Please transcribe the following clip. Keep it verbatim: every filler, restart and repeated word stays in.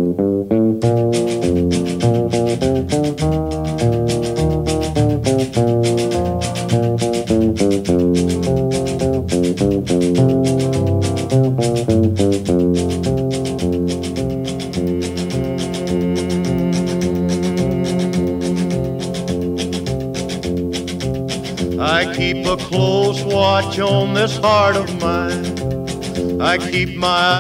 I keep a close watch on this heart of mine. I keep my